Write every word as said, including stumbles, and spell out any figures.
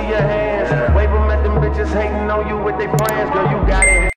see your hands. Wave them at them bitches hating on you with their friends. Girl, you got it.